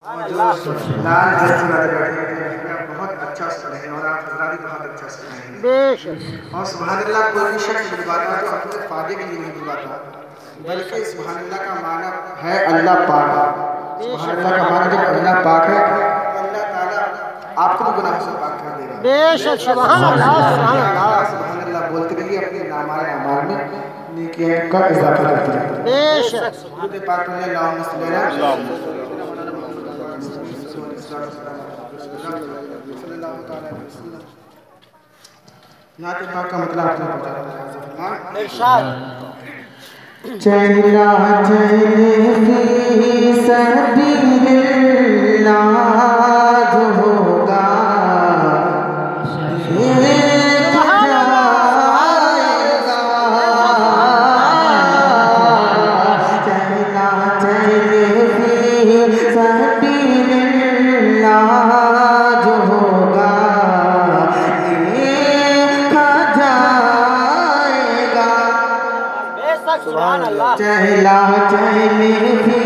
لال جیسی والے بیٹھے بہت اچھا سنیں اور آپ حضرات بہت اچھا سنیں اور سبحان اللہ کوئی بھی شخص بلواتا تو اپنے فائدے کے لیے نہیں بلواتا بلکہ سبحان اللہ کا معنی ہے اللہ پاک سبحان اللہ کا معنی جب اللہ پاک ہے اللہ تعالیٰ آپ کو بھی گناہ سے پاک کر دے گا بے شک سبحان اللہ سبحان اللہ سبحان اللہ بولتے رہیے اپنے نامائے اعمال میں نیکیوں کا اضافہ کرتے رہیے بے شک درود پاک پڑھیں اللہم صلی اللہ علیہ وسلم نعت پاک کا مطلب آپ نے پڑھا ارشاد چلا چلے فی سبیل اللہ جو ہوگا سبحان اللہ چلا چلے